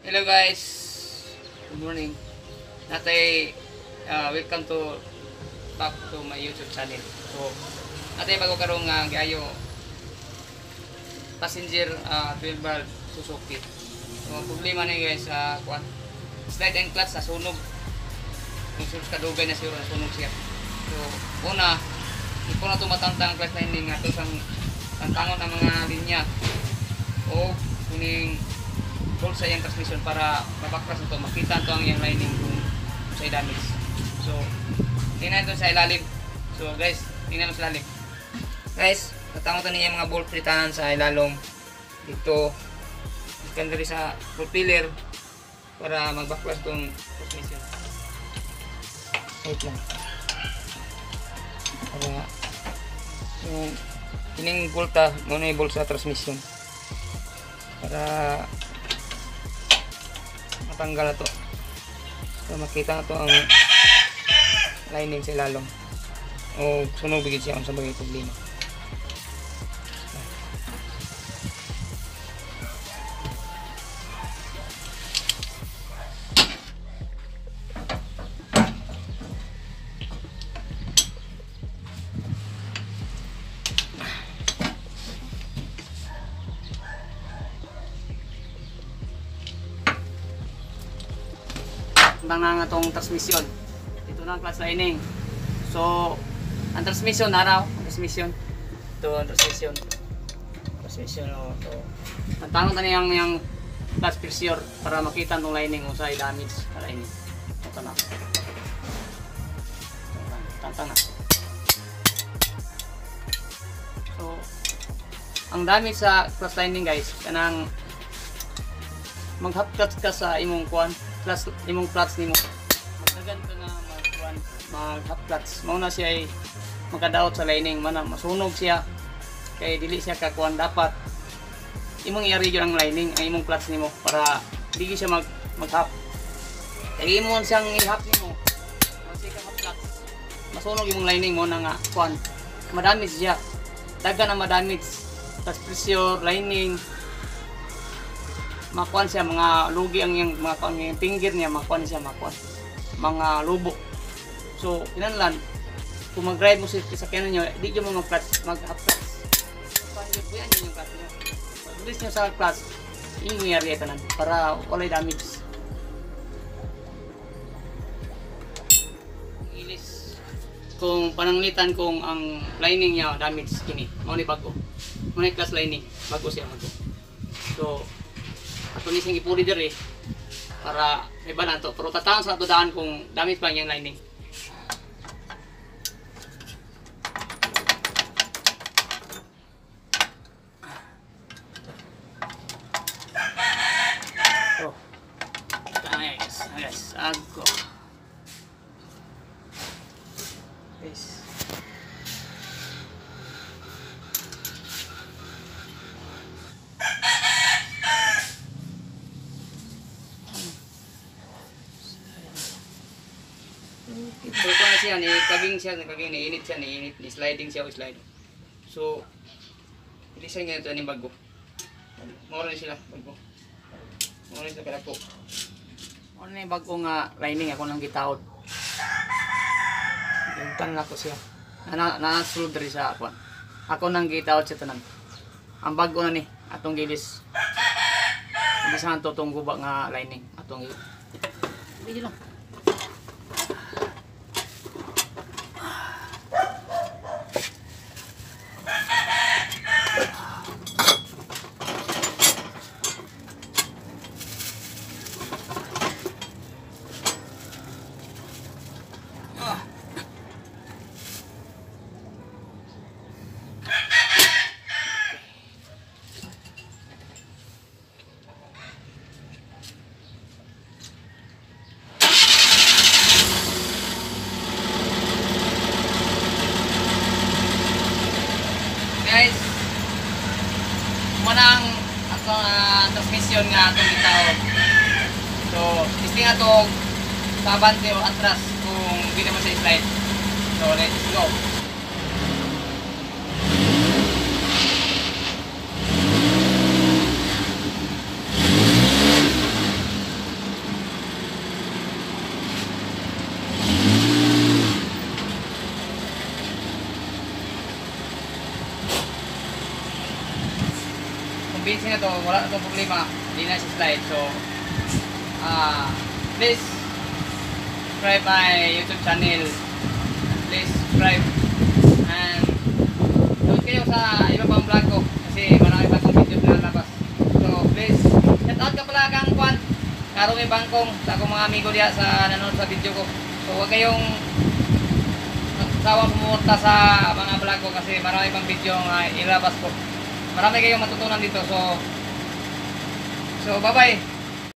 Hello guys, good morning. Natay welcome to back to my YouTube channel. So natay bago karong giayo passenger 12 valve Suzuki. So problema ni guys kuan slide and clutch sa sunog. Kung kadugay na siguro sunog siya. So una ito na tumatantang clutch lining ato sang tantangon ang mga linya o kuning full sa yung transmission para mapakras ito, makita ito ang yung lining kung sa damage. So, tingnan ito sa ilalim. So guys, tingnan mo sa ilalim. Guys, natango ito niya mga bolt fritanan sa ilalong dito. Ikan dari sa propeller para magbaklas itong transmission. Wait lang. Para yung kining bolta, muna yung bolt sa transmission. Para matanggal na to. So makita na to ang lining sa ilalong o sunog bigit siya kung sa bagay problema. Bang nga itong transmission. Ito na ang clutch lining. So, ang transmission naraw, transmission. Ito ang transmission. Transmission o ito. Ang tanong na yung clutch pressure para makita itong lining o sa damage sa lining. Ito na. Tantang na. So, ang damage sa clutch lining guys, kanang mag-half clutch ka sa imong kuan plus imong clutch nimo magdagan ka nga mag-half clutch mao na siya ay makadaot sa lining man masunog siya kay dili siya kakuan dapat imong i-array ang lining ang imong clutch nimo para dili siya mag-half kay imong siyang i-half nimo kasi ka half clutch masunog imong lining mo na nga kuan madamage siya dagan na madamage tas pressure lining makuan siya mga lugi ang yung mga pinggir niya makuan siya mga lubok. So kinahanglan kung mag-drive mo sa sakyanan niyo di mo mag-clutch mag-half clutch paano buyan yung clutch niyo pag-release niyo sa clutch inyo i-area tanan para walay damage. Ilis kung pananglitan kung ang lining niya damage kini mao ni bago mao ni clutch lining bago siya mago. So ato ni sing ipuli diri para iba na to pero tataan sa daan kung damage pa yung lining. Oh. Guys, ago. Guys. So kung siya ni kaging niinit siya ni sliding siya o sliding. So hindi siya nga ito ni bago. Mura ni sila bago. Mura ni sila kada po. Ano ni bago nga lining ako nang gitaod. Guntan na ko siya. Na-sulod rin sa ako. Ako nang gitaod siya tanan. Ang bago na ni atong gilis. Hindi sa totong guba nga lining atong hindi lang. Guys, manang atong transmission nga atong gitaod. So, testing atong sabante o atras kung hindi naman sa slide. So, let's go. yung busy na to, wala na itong problema. Hindi na si slide. So, please subscribe my YouTube channel. Please subscribe. And doon kayo sa iba pang vlog ko. Kasi marami pa akong video na labas. So, please, shout out ka pala kang Kwan. Karumi Bangkong sa akong mga amigo diya sa nanonood sa video ko. So, huwag kayong sawang pumunta sa mga vlog ko kasi marami pang video nga ilabas ko. Marami kayong matutunan dito. So bye-bye.